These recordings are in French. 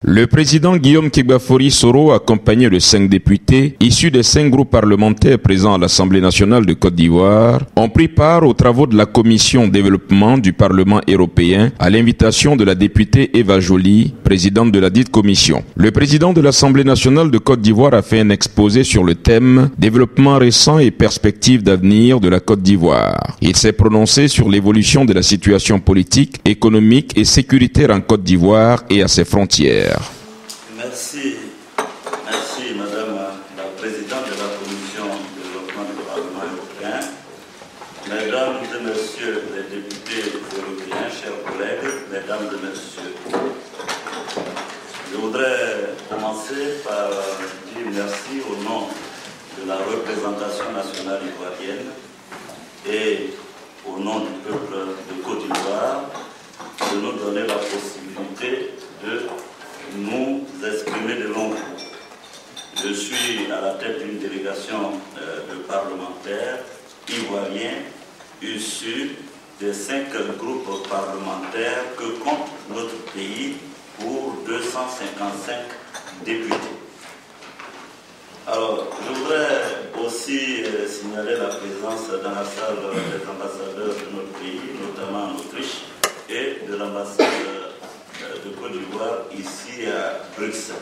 Le président Guillaume Kegbafori Soro, accompagné de 5 députés, issus des 5 groupes parlementaires présents à l'Assemblée nationale de Côte d'Ivoire, ont pris part aux travaux de la Commission développement du Parlement européen à l'invitation de la députée Eva Joly, présidente de la dite commission. Le président de l'Assemblée nationale de Côte d'Ivoire a fait un exposé sur le thème « Développement récent et perspectives d'avenir de la Côte d'Ivoire ». Il s'est prononcé sur l'évolution de la situation politique, économique et sécuritaire en Côte d'Ivoire et à ses frontières. Merci Madame la Présidente de la Commission de développement du Parlement européen, Mesdames et Messieurs les députés européens, chers collègues, Mesdames et Messieurs. Je voudrais commencer par dire merci au nom de la représentation nationale ivoirienne et au nom du peuple de Côte d'Ivoire de nous donner la possibilité de nous exprimer devant vous. Je suis à la tête d'une délégation de parlementaires ivoiriens issus des 5 groupes parlementaires que compte notre pays pour 255 députés. Alors, je voudrais aussi signaler la présence dans la salle des ambassadeurs de notre pays, notamment en Autriche, et de l'ambassade de Côte d'Ivoire ici à Bruxelles.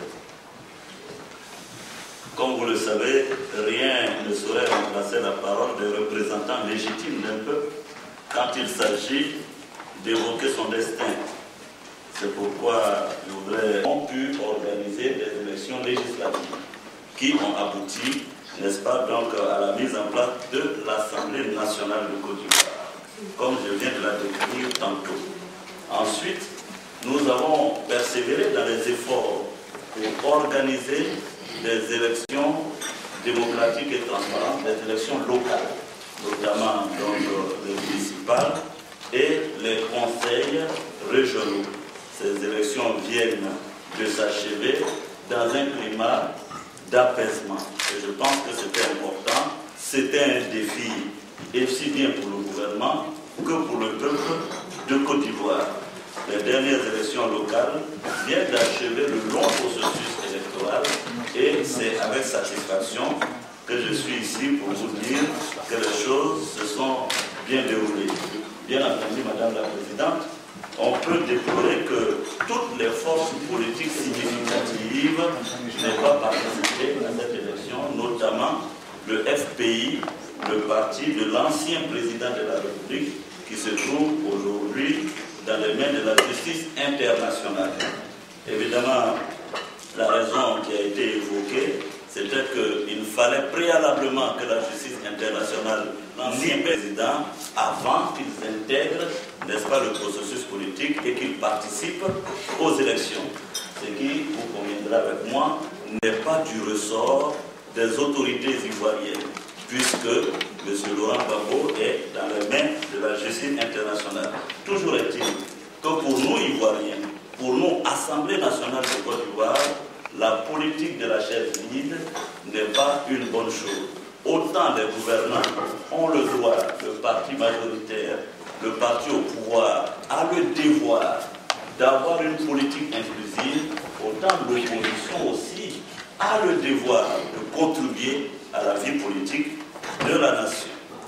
Comme vous le savez, rien ne saurait remplacer la parole des représentants légitimes d'un peuple quand il s'agit d'évoquer son destin. C'est pourquoi nous avons pu organiser des élections législatives qui ont abouti, n'est-ce pas, donc à la mise en place de l'Assemblée nationale de Côte d'Ivoire, comme je viens de la décrire tantôt. Ensuite, nous avons persévéré dans les efforts pour organiser des élections démocratiques et transparentes, des élections locales, notamment donc, les municipales et les conseils régionaux. Ces élections viennent de s'achever dans un climat d'apaisement. Et je pense que c'était important. C'était un défi, aussi bien pour le gouvernement que pour le peuple de Côte d'Ivoire. Les dernières élections locales viennent d'achever le long processus électoral et c'est avec satisfaction que je suis ici pour vous dire que les choses se sont bien déroulées. Bien entendu, Madame la Présidente, on peut déplorer que toutes les forces politiques significatives n'aient pas participé à cette élection, notamment le FPI, le parti de l'ancien président de la République, qui se trouve aujourd'hui dans les mains de la justice internationale. Évidemment, la raison qui a été évoquée, c'était qu'il fallait préalablement que la justice internationale, l'ancien président, avant qu'ils intègrent, n'est-ce pas, le processus politique et qu'ils participent aux élections. Ce qui, vous conviendrez avec moi, n'est pas du ressort des autorités ivoiriennes, puisque M. Laurent Gbagbo est dans les mains de la justice internationale. Toujours est-il que pour nous, Ivoiriens, pour nous, Assemblée nationale de Côte d'Ivoire, la politique de la chaise vide n'est pas une bonne chose. Autant les gouvernants ont le droit, le parti majoritaire, le parti au pouvoir, a le devoir d'avoir une politique inclusive, autant l'opposition aussi a le devoir de contribuer à la vie politique de la nation.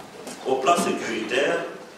Au plan sécuritaire,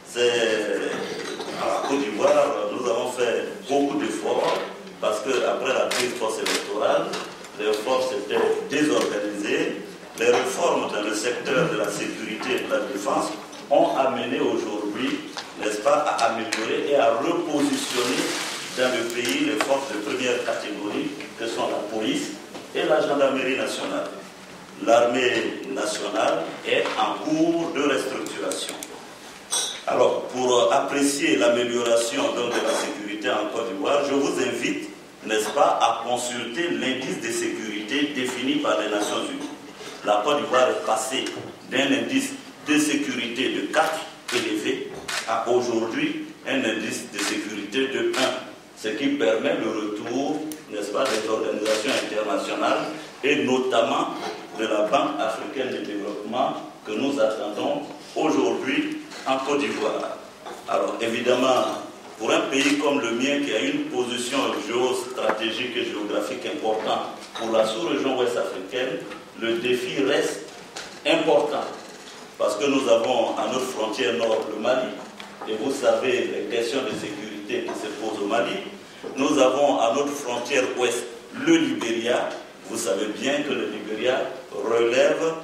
à Côte d'Ivoire, nous avons fait beaucoup d'efforts parce qu'après la crise post-électorale, les forces étaient désorganisées. Les réformes dans le secteur de la sécurité et de la défense ont amené aujourd'hui, n'est-ce pas, à améliorer et à repositionner dans le pays les forces de première catégorie que sont la police et la gendarmerie nationale. L'armée nationale est en cours de restructuration. Alors, pour apprécier l'amélioration de la sécurité en Côte d'Ivoire, je vous invite, n'est-ce pas, à consulter l'indice de sécurité défini par les Nations Unies. La Côte d'Ivoire est passée d'un indice de sécurité de 4 élevé à aujourd'hui un indice de sécurité de 1, ce qui permet le retour, n'est-ce pas, des organisations internationales et notamment de la Banque africaine de développement que nous attendons aujourd'hui en Côte d'Ivoire. Alors évidemment, pour un pays comme le mien qui a une position géostratégique et géographique importante pour la sous-région ouest africaine, le défi reste important. Parce que nous avons à notre frontière nord le Mali, et vous savez les questions de sécurité qui se posent au Mali. Nous avons à notre frontière ouest le Libéria. Vous savez bien que le Libéria relève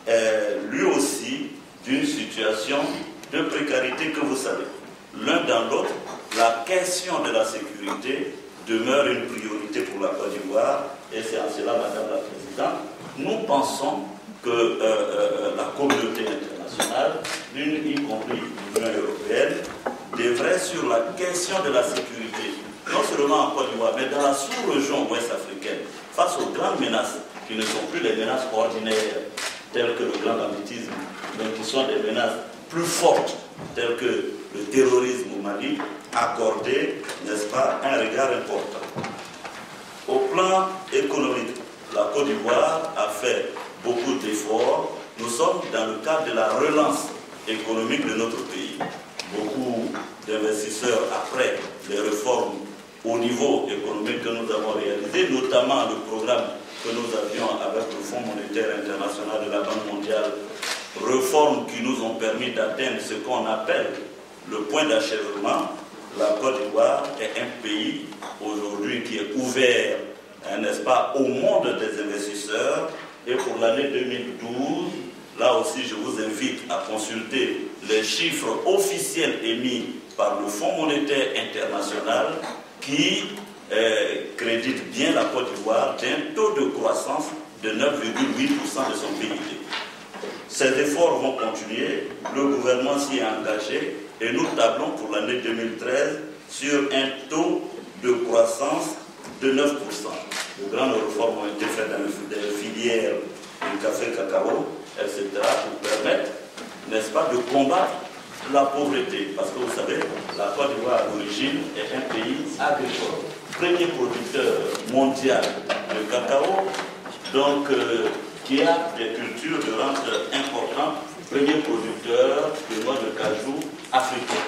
lui aussi d'une situation de précarité que vous savez. L'un dans l'autre, la question de la sécurité demeure une priorité pour la Côte d'Ivoire, et c'est en cela, Madame la Présidente, nous pensons que la communauté internationale, y compris l'Union européenne, devrait sur la question de la sécurité, non seulement en Côte d'Ivoire, mais dans la sous-région ouest africaine, face aux grandes menaces qui ne sont plus les menaces ordinaires, telles que le grand banditisme, mais qui sont des menaces plus fortes, telles que le terrorisme au Mali, accorder, n'est-ce pas, un regard important. Au plan économique, la Côte d'Ivoire a fait beaucoup d'efforts. Nous sommes dans le cadre de la relance économique de notre pays. Beaucoup d'investisseurs, après les réformes au niveau économique que nous avons réalisées, notamment le programme que nous avions avec le Fonds monétaire international de la Banque mondiale, réformes qui nous ont permis d'atteindre ce qu'on appelle le point d'achèvement. La Côte d'Ivoire est un pays aujourd'hui qui est ouvert, n'est-ce pas, au monde des investisseurs. Et pour l'année 2012, là aussi je vous invite à consulter les chiffres officiels émis par le Fonds monétaire international qui crédite bien la Côte d'Ivoire d'un taux de croissance de 9,8% de son PIB. Ces efforts vont continuer, le gouvernement s'y est engagé et nous tablons pour l'année 2013 sur un taux de croissance de 9%. De grandes réformes ont été faites dans les filières du café, cacao, etc. pour permettre, n'est-ce pas, de combattre la pauvreté. Parce que vous savez, la Côte d'Ivoire d'origine est un pays agricole. Premier producteur mondial de cacao, donc qui a des cultures de rente importantes, premier producteur de noix de cajou africain.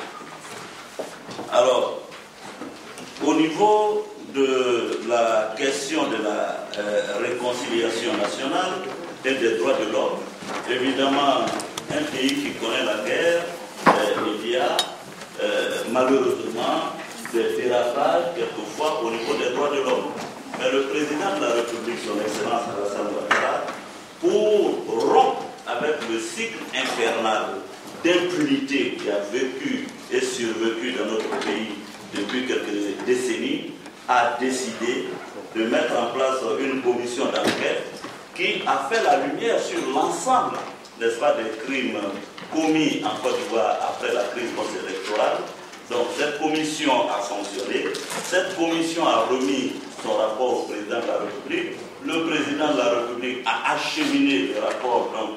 Alors, au niveau de la question de la réconciliation nationale et des droits de l'homme, évidemment, un pays qui connaît la guerre, il y a malheureusement des dérapages quelquefois au niveau des droits de l'homme. Mais le président de la République, son Excellence Alassane Ouattara, pour rompre avec le cycle infernal d'impunité qui a vécu et survécu dans notre pays depuis quelques décennies, a décidé de mettre en place une commission d'enquête qui a fait la lumière sur l'ensemble, n'est-ce pas, des crimes commis en Côte d'Ivoire après la crise post-électorale. Donc cette commission a fonctionné, cette commission a remis son rapport au président de la République, le président de la République a acheminé le rapport donc,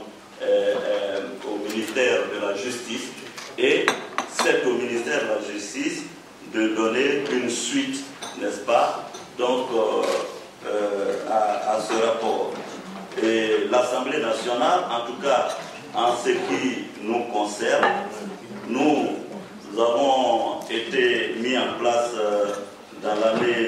au ministère de la Justice, et c'est au ministère de la Justice de donner une suite, n'est-ce pas, donc à ce rapport. Et l'Assemblée nationale, en tout cas en ce qui nous concerne, nous avons été mis en place dans l'année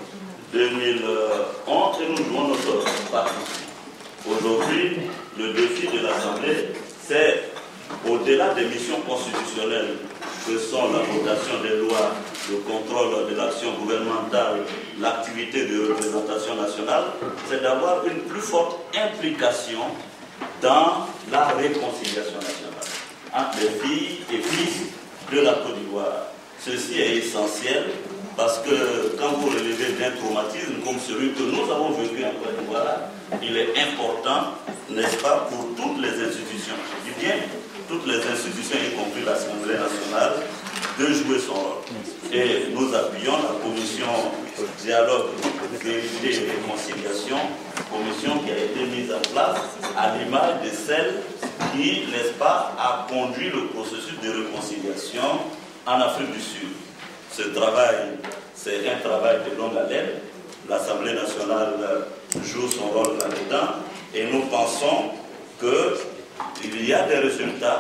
2011 et nous jouons notre partition. Aujourd'hui, le défi de l'Assemblée, c'est au-delà des missions constitutionnelles que sont la votation des lois, le contrôle de l'action gouvernementale, l'activité de représentation nationale, c'est d'avoir une plus forte implication dans la réconciliation nationale entre les filles et fils de la Côte d'Ivoire. Ceci est essentiel parce que quand vous relevez d'un traumatisme comme celui que nous avons vécu en Côte d'Ivoire, il est important, n'est-ce pas, pour toutes les institutions, je dis bien toutes les institutions, y compris l'Assemblée nationale, de jouer son rôle. Et nous appuyons la commission dialogue, vérité et réconciliation, commission qui a été mise en place à l'image de celle qui, n'est-ce pas, a conduit le processus de réconciliation en Afrique du Sud. Ce travail, c'est un travail de longue haleine. L'Assemblée nationale joue son rôle là-dedans et nous pensons qu'il y a des résultats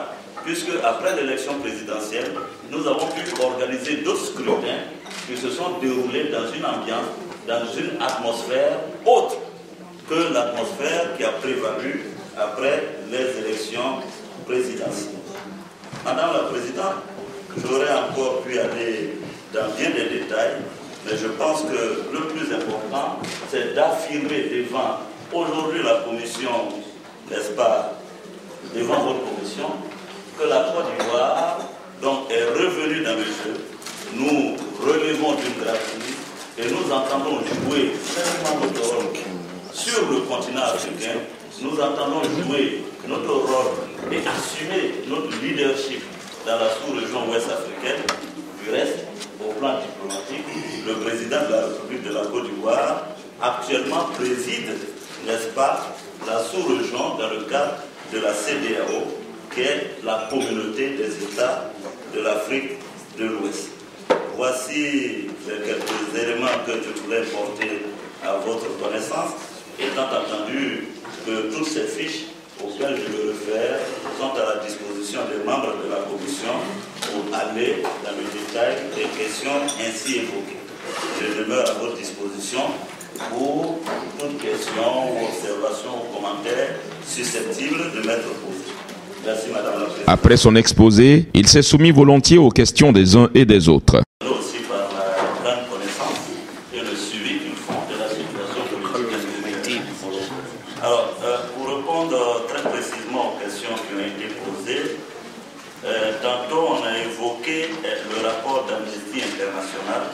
puisque après l'élection présidentielle, nous avons pu organiser d'autres scrutins qui se sont déroulés dans une ambiance, dans une atmosphère autre que l'atmosphère qui a prévalu après les élections présidentielles. Madame la Présidente, j'aurais encore pu aller dans bien des détails, mais je pense que le plus important, c'est d'affirmer devant aujourd'hui la Commission, n'est-ce pas, devant votre Commission, que la Côte d'Ivoire est revenue dans le jeu. Nous relevons d'une gravité et nous entendons jouer pleinement notre rôle sur le continent africain. Nous entendons jouer notre rôle et assumer notre leadership dans la sous-région ouest africaine. Du reste, au plan diplomatique, le président de la République de la Côte d'Ivoire actuellement préside, n'est-ce pas, la sous-région dans le cadre de la CEDEAO, qui est la communauté des États de l'Afrique de l'Ouest. Voici quelques éléments que je voulais porter à votre connaissance, étant entendu que toutes ces fiches auxquelles je me réfère sont à la disposition des membres de la commission pour aller dans le détail des questions ainsi évoquées. Je demeure à votre disposition pour toute question ou observation ou commentaire susceptible de m'être posé. Merci Madame la Présidente. Après son exposé, il s'est soumis volontiers aux questions des uns et des autres. Aussi par la grande connaissance et le suivi qu'ils font de la situation politique. Alors, pour répondre très précisément aux questions qui ont été posées, tantôt on a évoqué le rapport d'Amnesty International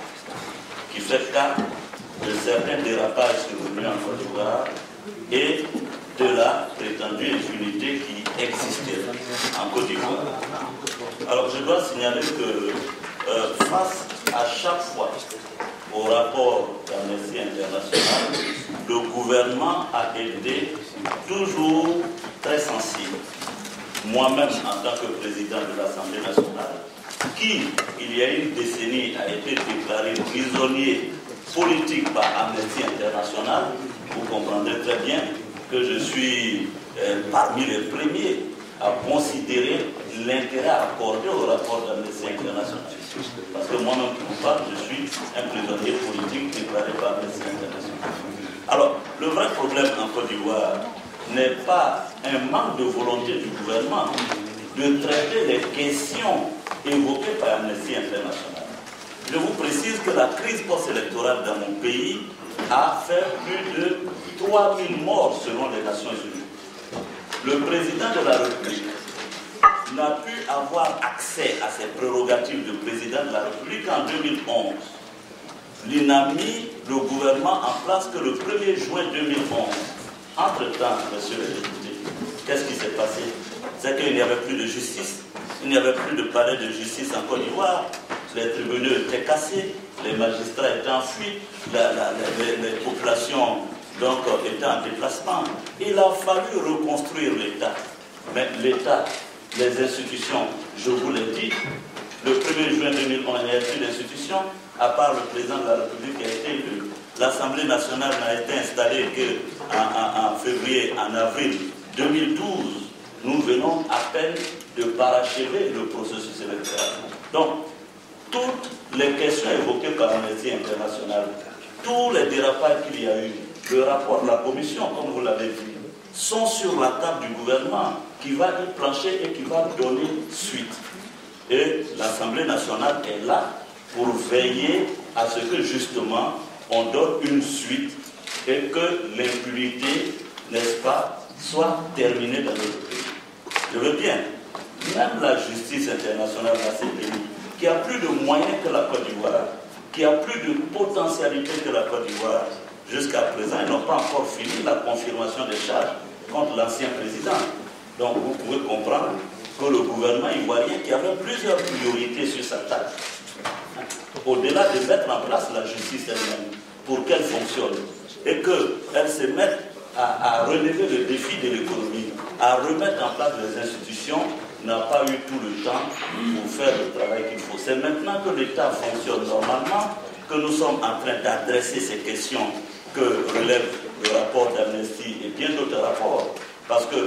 qui fait cas de certains dérapages survenus en Côte d'Ivoire et de la prétendue impunité qui existait en Côte d'Ivoire. Alors je dois signaler que face à chaque fois au rapport d'Amnesty International, le gouvernement a été toujours très sensible. Moi-même, en tant que président de l'Assemblée nationale, qui, il y a une décennie, a été déclaré prisonnier politique par Amnesty International, vous comprendrez très bien que je suis parmi les premiers à considérer l'intérêt accordé au rapport d'Amnesty International. Parce que moi-même, qui vous parle, je suis un prisonnier politique déclaré par Amnesty International. Alors, le vrai problème en Côte d'Ivoire n'est pas un manque de volonté du gouvernement de traiter les questions évoquées par Amnesty International. Je vous précise que la crise post-électorale dans mon pays a fait plus de 3000 morts selon les Nations Unies. Le président de la République n'a pu avoir accès à ses prérogatives de président de la République en 2011. Il n'a mis le gouvernement en place que le 1er juin 2011. Entre-temps, monsieur le député, qu'est-ce qui s'est passé? C'est qu'il n'y avait plus de justice, il n'y avait plus de palais de justice en Côte d'Ivoire, les tribunaux étaient cassés, les magistrats étaient en fuite, les populations donc, étaient en déplacement. Il a fallu reconstruire l'État. Mais l'État, les institutions, je vous l'ai dit, le 1er juin 2011, il n'y avait plus d'institutions, à part le président de la République qui a été élu. L'Assemblée nationale n'a été installée qu'en février, en avril 2012. Nous venons à peine de parachever le processus électoral. Donc, toutes les questions évoquées par Amnesty International, tous les dérapages qu'il y a eu, le rapport de la commission, comme vous l'avez dit, sont sur la table du gouvernement qui va y plancher et qui va donner suite. Et l'Assemblée nationale est là pour veiller à ce que justement on donne une suite et que l'impunité, n'est-ce pas, soit terminée dans notre pays. Je veux bien, même la justice internationale, la CPI, qui a plus de moyens que la Côte d'Ivoire, qui a plus de potentialité que la Côte d'Ivoire, jusqu'à présent, ils n'ont pas encore fini la confirmation des charges contre l'ancien président. Donc vous pouvez comprendre que le gouvernement ivoirien, qui avait plusieurs priorités sur sa table, au-delà de mettre en place la justice elle-même, pour qu'elle fonctionne, et qu'elle se mette à relever le défi de l'économie, à remettre en place les institutions, n'a pas eu tout le temps pour faire le travail qu'il faut. C'est maintenant que l'État fonctionne normalement que nous sommes en train d'adresser ces questions que relève le rapport d'Amnesty et bien d'autres rapports. Parce que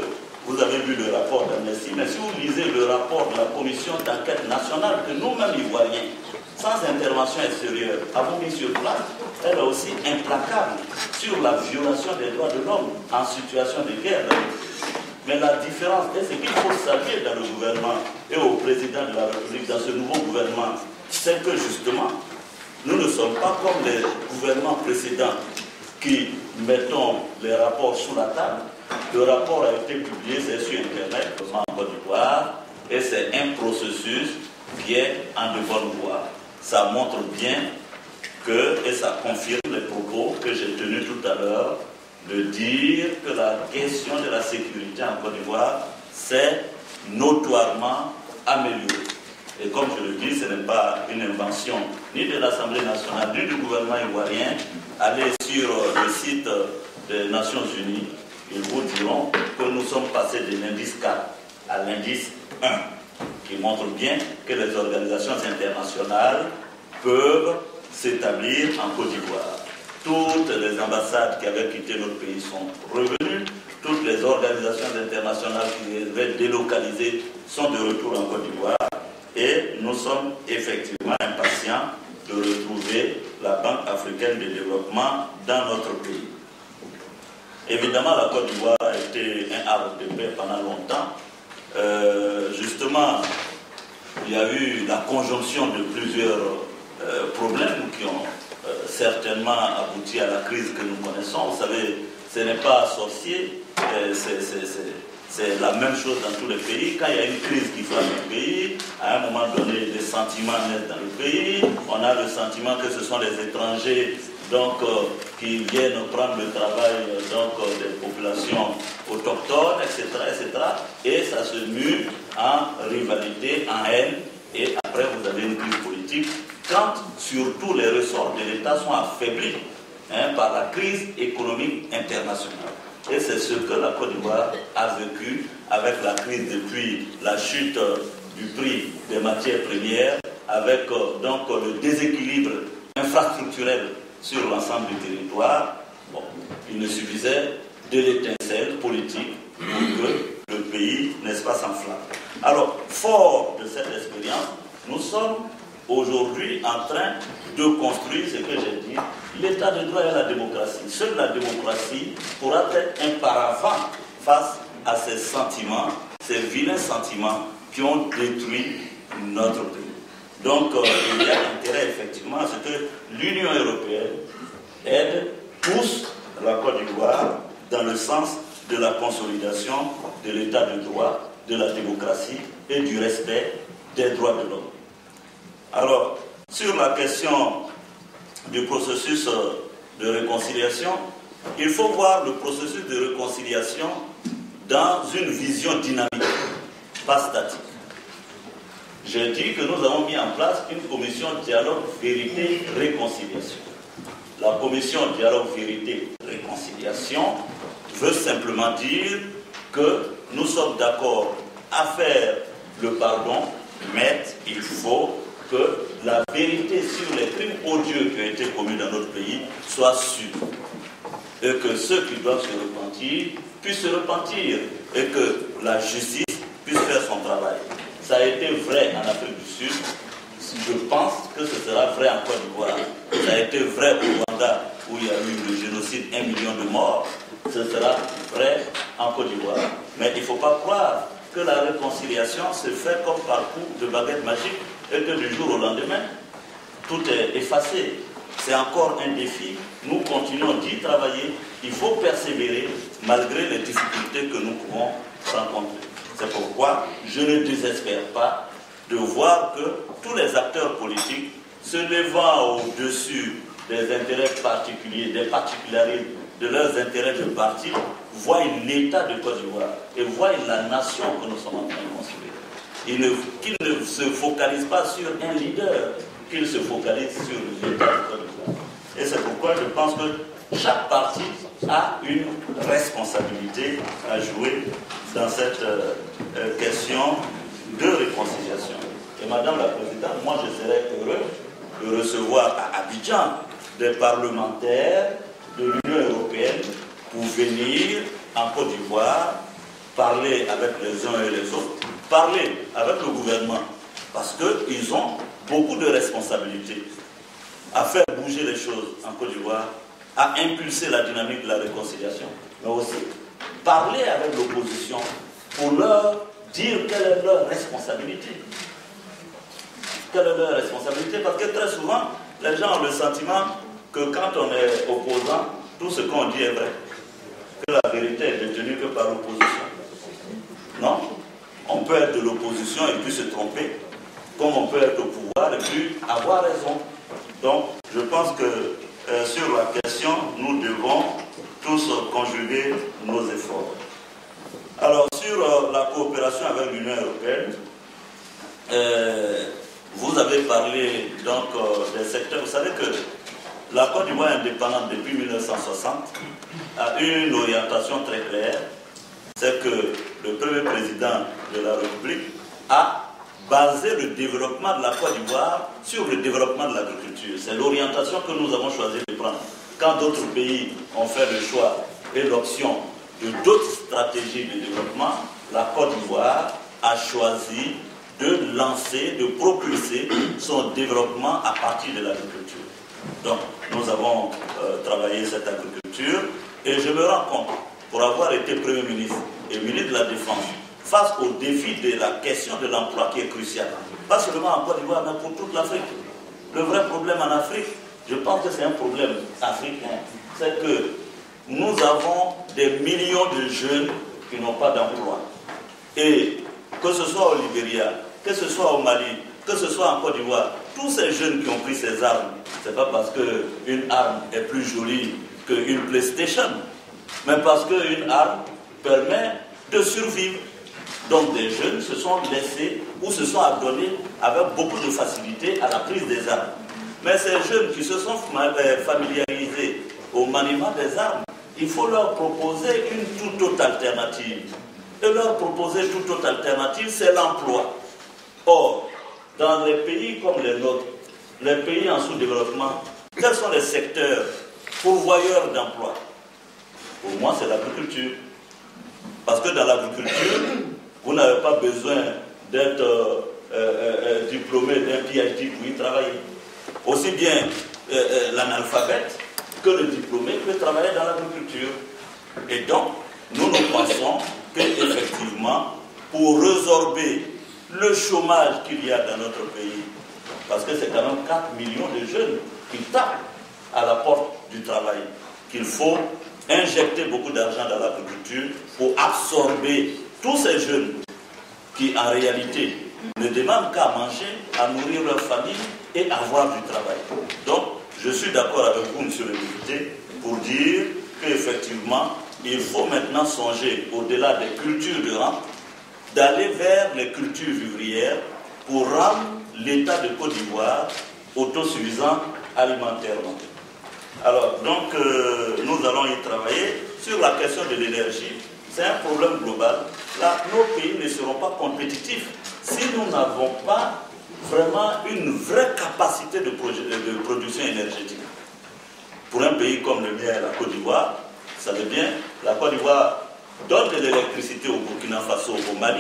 vous avez vu le rapport d'Amnesty, mais si vous lisez le rapport de la commission d'enquête nationale que nous-mêmes Ivoiriens, sans intervention extérieure, avons mis sur place, elle est aussi implacable sur la violation des droits de l'homme en situation de guerre. Mais la différence, et ce qu'il faut saluer dans le gouvernement et au président de la République, dans ce nouveau gouvernement, c'est que justement, nous ne sommes pas comme les gouvernements précédents qui mettons les rapports sous la table. Le rapport a été publié, c'est sur Internet, en Côte d'Ivoire, et c'est un processus qui est en de bonne voie. Ça montre bien que, et ça confirme les propos que j'ai tenus tout à l'heure, de dire que la question de la sécurité en Côte d'Ivoire s'est notoirement améliorée. Et comme je le dis, ce n'est pas une invention ni de l'Assemblée nationale, ni du gouvernement ivoirien. Allez sur le site des Nations Unies, ils vous diront que nous sommes passés de l'indice 4 à l'indice 1, qui montre bien que les organisations internationales peuvent s'établir en Côte d'Ivoire. Toutes les ambassades qui avaient quitté notre pays sont revenues. Toutes les organisations internationales qui avaient délocalisé sont de retour en Côte d'Ivoire. Et nous sommes effectivement impatients de retrouver la Banque africaine de développement dans notre pays. Évidemment, la Côte d'Ivoire a été un havre de paix pendant longtemps. Justement, il y a eu la conjonction de plusieurs problèmes qui ont certainement abouti à la crise que nous connaissons. Vous savez, ce n'est pas sorcier, c'est la même chose dans tous les pays. Quand il y a une crise qui frappe un pays, à un moment donné, les sentiments naissent dans le pays. On a le sentiment que ce sont les étrangers qui viennent prendre le travail des populations autochtones, etc., etc. Et ça se mue en rivalité, en haine. Et après, vous avez une crise politique quand surtout les ressorts de l'État sont affaiblis par la crise économique internationale. Et c'est ce que la Côte d'Ivoire a vécu avec la crise depuis la chute du prix des matières premières, avec le déséquilibre infrastructurel sur l'ensemble du territoire. Bon, il ne suffisait de l'étincelle politique pour que le pays, n'est-ce pas, s'enflamme. Alors, fort de cette expérience, nous sommes aujourd'hui en train de construire ce que j'ai dit, l'état de droit et la démocratie. Seule la démocratie pourra être un paravent face à ces sentiments, ces vilains sentiments qui ont détruit notre pays. Donc, il y a intérêt effectivement à ce que l'Union européenne aide, pousse la Côte d'Ivoire dans le sens de la consolidation de l'état de droit, de la démocratie et du respect des droits de l'homme. Alors, sur la question du processus de réconciliation, il faut voir le processus de réconciliation dans une vision dynamique, pas statique. J'ai dit que nous avons mis en place une commission dialogue vérité-réconciliation. La commission dialogue vérité-réconciliation veut simplement dire que nous sommes d'accord à faire le pardon, mais il faut que la vérité sur les crimes odieux qui ont été commis dans notre pays soit sûre. Et que ceux qui doivent se repentir puissent se repentir. Et que la justice puisse faire son travail. Ça a été vrai en Afrique du Sud. Je pense que ce sera vrai en Côte d'Ivoire. Ça a été vrai au Rwanda où il y a eu le génocide, 1 million de morts. Ce sera vrai en Côte d'Ivoire. Mais il ne faut pas croire que la réconciliation se fait comme par coup de baguette magique et que du jour au lendemain, tout est effacé. C'est encore un défi. Nous continuons d'y travailler. Il faut persévérer malgré les difficultés que nous pouvons rencontrer. C'est pourquoi je ne désespère pas de voir que tous les acteurs politiques se levant au-dessus des intérêts particuliers, des particularités de leurs intérêts de parti, voient l'État de Côte d'Ivoire et voient la nation que nous sommes en train de construire. Qu'ils ne se focalisent pas sur un leader, qu'ils se focalisent sur l'État de Côte d'Ivoire. Et c'est pourquoi je pense que chaque parti a une responsabilité à jouer dans cette question de réconciliation. Et Madame la Présidente, moi je serais heureux de recevoir à Abidjan des parlementaires de l'Union européenne pour venir en Côte d'Ivoire parler avec les uns et les autres, parler avec le gouvernement, parce qu'ils ont beaucoup de responsabilités à faire bouger les choses en Côte d'Ivoire, à impulser la dynamique de la réconciliation, mais aussi parler avec l'opposition pour leur dire quelle est leur responsabilité. Quelle est leur responsabilité? Parce que très souvent, les gens ont le sentiment que quand on est opposant, tout ce qu'on dit est vrai. Que la vérité est détenue que par l'opposition. Non? On peut être de l'opposition et puis se tromper, comme on peut être au pouvoir et puis avoir raison. Donc, je pense que sur la question, nous devons tous conjuguer nos efforts. Alors, sur la coopération avec l'Union européenne, vous avez parlé donc des secteurs. Vous savez que la Côte d'Ivoire indépendante depuis 1960 a une orientation très claire. C'est que le premier président de la République a basé le développement de la Côte d'Ivoire sur le développement de l'agriculture. C'est l'orientation que nous avons choisi de prendre. Quand d'autres pays ont fait le choix et l'option de d'autres stratégies de développement, la Côte d'Ivoire a choisi de lancer, de propulser son développement à partir de l'agriculture. Donc, nous avons travaillé cette agriculture et je me rends compte, pour avoir été Premier ministre et ministre de la Défense, face au défi de la question de l'emploi qui est crucial, pas seulement en Côte d'Ivoire, mais pour toute l'Afrique. Le vrai problème en Afrique, je pense que c'est un problème africain, c'est que nous avons des millions de jeunes qui n'ont pas d'emploi. Et que ce soit au Libéria, que ce soit au Mali, que ce soit en Côte d'Ivoire, tous ces jeunes qui ont pris ces armes, ce n'est pas parce qu'une arme est plus jolie qu'une PlayStation, mais parce qu'une arme permet de survivre. Donc des jeunes se sont laissés ou se sont adonnés avec beaucoup de facilité à la prise des armes. Mais ces jeunes qui se sont familiarisés au maniement des armes, il faut leur proposer une toute autre alternative. Et leur proposer toute autre alternative, c'est l'emploi. Or, dans les pays comme les nôtres, les pays en sous-développement, quels sont les secteurs pourvoyeurs d'emploi? Pour moi, c'est l'agriculture. Parce que dans l'agriculture, vous n'avez pas besoin d'être diplômé d'un PhD pour y travailler. Aussi bien l'analphabète que le diplômé peut travailler dans l'agriculture. Et donc, nous pensons qu'effectivement, pour résorber le chômage qu'il y a dans notre pays, parce que c'est quand même 4 millions de jeunes qui tapent à la porte du travail, qu'il faut injecter beaucoup d'argent dans l'agriculture pour absorber tous ces jeunes qui en réalité ne demandent qu'à manger, à nourrir leur famille et avoir du travail. Donc, je suis d'accord avec vous, monsieur le député, pour dire qu'effectivement, il faut maintenant songer, au-delà des cultures de rente, d'aller vers les cultures vivrières pour rendre l'État de Côte d'Ivoire autosuffisant alimentairement. Alors, donc, nous allons y travailler sur la question de l'énergie. C'est un problème global. Là, nos pays ne seront pas compétitifs si nous n'avons pas vraiment une vraie capacité de production énergétique. Pour un pays comme le mien, la Côte d'Ivoire, vous savez bien, la Côte d'Ivoire donne de l'électricité au Burkina Faso, au Mali,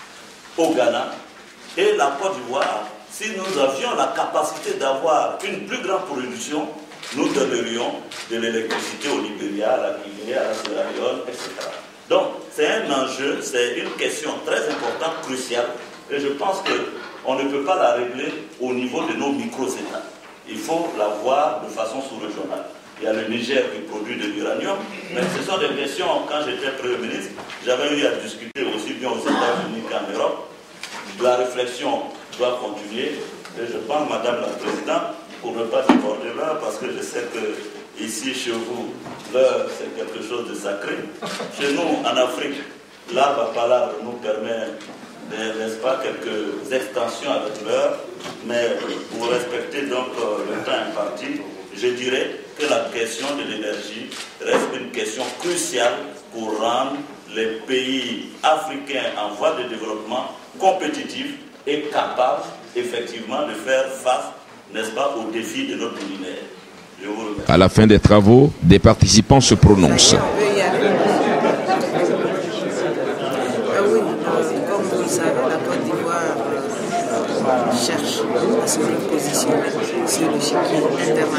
au Ghana. Et la Côte d'Ivoire, si nous avions la capacité d'avoir une plus grande production, nous donnerions de l'électricité au Libéria, à la Guinée, à la Sierra Leone, etc. Donc, c'est un enjeu, c'est une question très importante, cruciale, et je pense qu'on ne peut pas la régler au niveau de nos micro-États. Il faut la voir de façon sous-régionale. Il y a le Niger qui produit de l'uranium, mais ce sont des questions, quand j'étais Premier ministre, j'avais eu à discuter aussi bien aux États-Unis qu'en Europe. La réflexion doit continuer, et je pense, Madame la Présidente, pour ne pas déborder l'heure, parce que je sais que ici, chez vous, l'heure, c'est quelque chose de sacré. Chez nous, en Afrique, l'arbre à palabre nous permet, n'est-ce pas, quelques extensions avec l'heure, mais pour respecter donc le temps imparti, je dirais que la question de l'énergie reste une question cruciale pour rendre les pays africains en voie de développement compétitifs et capables, effectivement, de faire face, n'est-ce pas, aux défis de notre millénaire. Je vous remercie. À la fin des travaux, des participants se prononcent.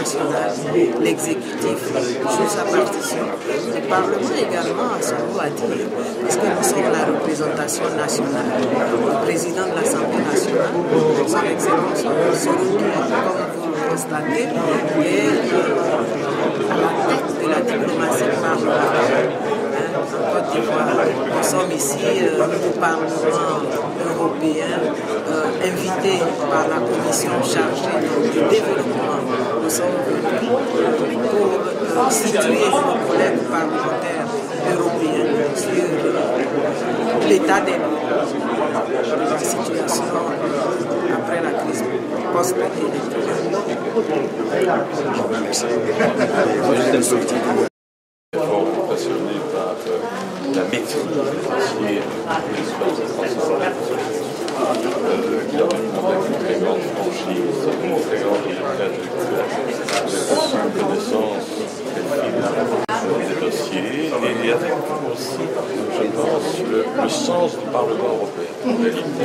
national, l'exécutif joue sa partition. Le Parlement également a son mot à dire, parce que nous sommes la représentation nationale. Le président de l'Assemblée nationale, son Excellence Soro, comme vous le constatez, est à la tête de la diplomatie parlementaire. En Côte d'Ivoire, nous sommes ici au Parlement européen, invités par la commission chargée du développement. Nous sommes venus pour situer nos collègues parlementaires européens sur l'état de la situation après la crise post-électorale. Passionné par la maîtrise financière de l'espace de transformation. Il a répondu avec une très grande franchise, une très grande connaissance des dossiers et avec aussi, je pense, le sens du Parlement européen. En réalité,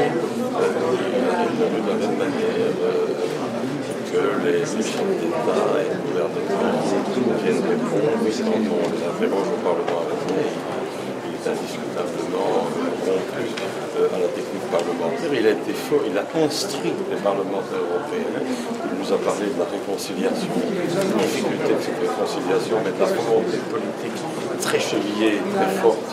de la même manière que les chefs d'État et de gouvernement viennent répondre quand on les interroge au Parlement européen. Il est indiscutablement rompu à la technique parlementaire. Il a instruit les parlementaires européens. Il nous a parlé de la réconciliation, de la difficulté de cette réconciliation, mais de la volonté politique très chevillée, très forte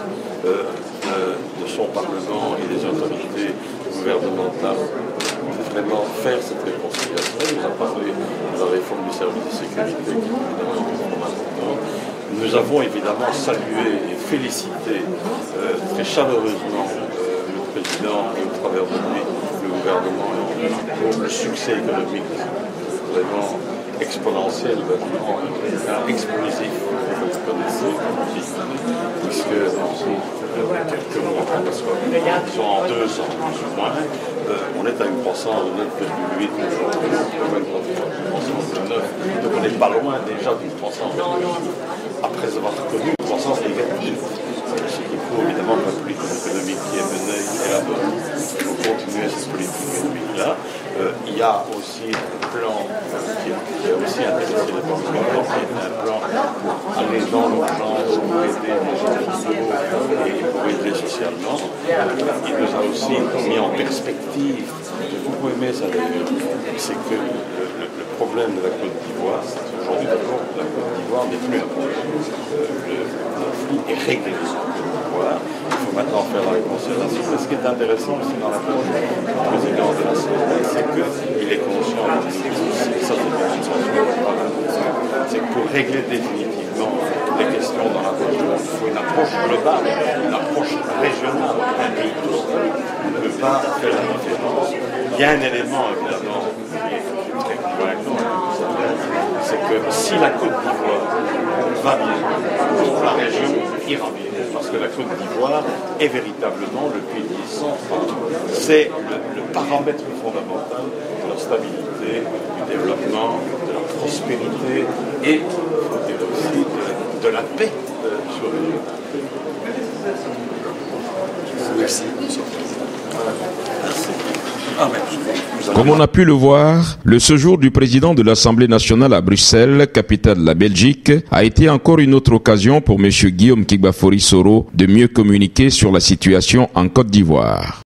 de son Parlement et des autorités gouvernementales. Vraiment faire cette réconciliation. Il nous a parlé de la réforme du service de sécurité qui est évidemment une réforme importante. Nous avons évidemment salué et félicité très chaleureusement le président et au travers de lui le gouvernement pour le succès économique vraiment exponentiel, vraiment explosif que vous connaissez, puisque dans quelques mois, parce qu'ils sont en 2 ans plus ou moins, on est à une croissance de 9,8 aujourd'hui, une croissance de 9, donc on n'est pas loin déjà d'une croissance après avoir connu une croissance négative. Ce qui prouve évidemment que la politique économique qui est menée est la bonne. Il faut continuer cette politique économique-là. Il y a aussi un plan qui a aussi intéressé les parlementaires, qui est un plan pour aller dans l'urgence, pour aider les gens et pour aider socialement. Il nous a aussi mis en perspective, j'ai beaucoup aimé ça d'ailleurs, c'est que le problème de la Côte d'Ivoire, c'est qu'aujourd'hui d'abord, la Côte d'Ivoire n'est plus un problème. Le conflit est réglé sur la Côte d'Ivoire. Il faut maintenant faire la réconciliation. Mais ce qui est intéressant aussi dans l'approche du président de l'Assemblée, c'est qu'il est conscient de ça, c'est que pour régler définitivement les questions dans la Côte d'Ivoire, il faut une approche globale, une approche régionale. Un pays tout seul ne peut pas faire la différence. Il y a un élément, évidemment, qui est très convaincant, c'est que si la Côte d'Ivoire va bien, la région ira bien. Parce que la Côte d'Ivoire est véritablement le pays central. C'est le paramètre fondamental de la stabilité, du développement, de la prospérité et aussi de la paix sur le lieu. Merci. Comme on a pu le voir, le séjour du président de l'Assemblée nationale à Bruxelles, capitale de la Belgique, a été encore une autre occasion pour M. Guillaume Kigbafori Soro de mieux communiquer sur la situation en Côte d'Ivoire.